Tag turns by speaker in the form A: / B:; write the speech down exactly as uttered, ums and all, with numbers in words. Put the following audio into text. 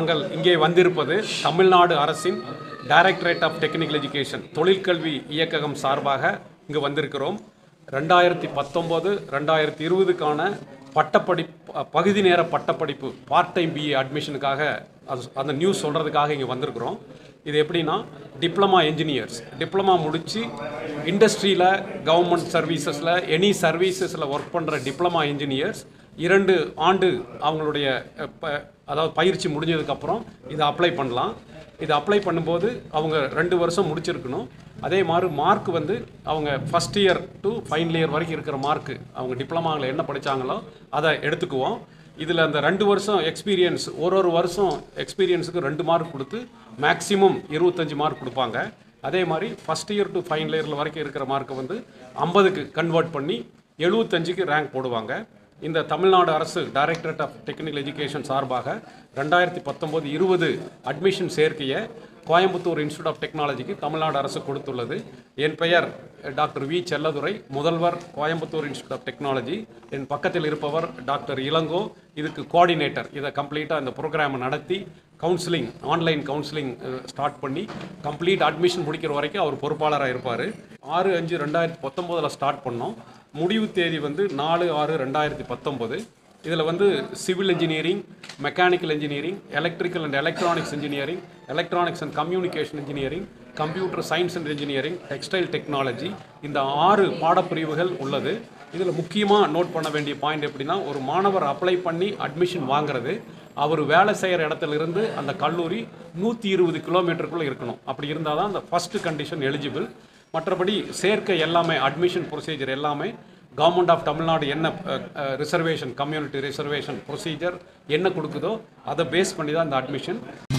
A: நாங்கள் இங்கே வந்திருப்பது தமிழ்நாடு அரசின் டைரக்டரேட் ஆஃப் டெக்னிக்கல் எஜுகேஷன் தொழிற்கல்வி இயக்ககம் சார்பாக இங்கு வந்திருக்கிறோம். ரெண்டாயிரத்தி பத்தொம்போது ரெண்டாயிரத்தி இருபதுக்கான பட்டப்படி பகுதி நேர பட்டப்படிப்பு பார்ட் டைம் பிஏ அட்மிஷனுக்காக அது அந்த நியூஸ் சொல்கிறதுக்காக இங்கே வந்திருக்கிறோம். இது எப்படின்னா, டிப்ளமா என்ஜினியர்ஸ் டிப்ளமா முடித்து இண்டஸ்ட்ரியில், கவர்மெண்ட் சர்வீசஸில், எனி சர்வீசஸில் ஒர்க் பண்ணுற டிப்ளமா என்ஜினியர்ஸ் இரண்டு ஆண்டு அவங்களுடைய அதாவது பயிற்சி முடிஞ்சதுக்கப்புறம் இதை அப்ளை பண்ணலாம். இதை அப்ளை பண்ணும்போது அவங்க ரெண்டு வருஷம் முடிச்சிருக்கணும். அதே மாதிரி மார்க் வந்து அவங்க first year to final year வரைக்கும் இருக்கிற மார்க்கு அவங்க டிப்ளமாவில் என்ன படித்தாங்களோ அதை எடுத்துக்குவோம். இதில் அந்த ரெண்டு வருஷம் எக்ஸ்பீரியன்ஸ், ஒரு ஒரு வருஷம் எக்ஸ்பீரியன்ஸுக்கு ரெண்டு மார்க் கொடுத்து மேக்ஸிமம் இருபத்தஞ்சி மார்க் கொடுப்பாங்க. அதே மாதிரி ஃபஸ்ட் இயர் டு ஃபைனல் இயரில் வரைக்கும் இருக்கிற மார்க்கை வந்து ஐம்பதுக்கு கன்வெர்ட் பண்ணி எழுபத்தஞ்சுக்கு ரேங்க் போடுவாங்க. இந்த தமிழ்நாடு அரசு டைரக்டரேட் ஆஃப் டெக்னிக்கல் எஜுகேஷன் சார்பாக ரெண்டாயிரத்தி பத்தொம்போது இருபது அட்மிஷன் சேர்க்கையை கோயம்புத்தூர் இன்ஸ்டியூட் ஆஃப் டெக்னாலஜிக்கு தமிழ்நாடு அரசு கொடுத்துள்ளது. என் பெயர் டாக்டர் வி செல்லதுரை, முதல்வர் கோயம்புத்தூர் இன்ஸ்டியூட் ஆஃப் டெக்னாலஜி. என் பக்கத்தில் இருப்பவர் டாக்டர் இளங்கோ, இதுக்கு கோஆர்டினேட்டர். இதை கம்ப்ளீட்டாக இந்த ப்ரோக்ராமை நடத்தி கவுன்சிலிங், ஆன்லைன் கவுன்சிலிங் ஸ்டார்ட் பண்ணி கம்ப்ளீட் அட்மிஷன் முடிக்கிற வரைக்கும் அவர் பொறுப்பாளராக இருப்பார். ஆறு அஞ்சு ரெண்டாயிரத்தி பத்தொம்போதில் ஸ்டார்ட் பண்ணோம். முடிவு தேதி வந்து நாலு ஆறு ரெண்டாயிரத்தி பத்தொம்போது. இதில் வந்து civil engineering, mechanical engineering, electrical and electronics engineering, electronics and communication engineering, computer science and engineering, textile technology, இந்த ஆறு பாடப்பிரிவுகள் உள்ளது. இதில் முக்கியமாக நோட் பண்ண வேண்டிய பாயிண்ட் எப்படின்னா, ஒரு மாணவர் அப்ளை பண்ணி அட்மிஷன் வாங்குறது, அவர் வேலை செய்கிற இடத்துலேருந்து அந்த கல்லூரி நூற்றி இருபது கிலோமீட்டருக்குள்ளே இருக்கணும். அப்படி இருந்தால் தான் அந்த ஃபஸ்ட்டு கண்டிஷன் எலிஜிபிள். மற்றபடி சேர்க்கை எல்லாமே, அட்மிஷன் ப்ரொசீஜர் எல்லாமே கவர்மெண்ட் ஆஃப் தமிழ்நாடு என்ன ரிசர்வேஷன், கம்யூனிட்டி ரிசர்வேஷன் ப்ரொசீஜர் என்ன கொடுக்குதோ அதை பேஸ் பண்ணி தான் இந்த அட்மிஷன்.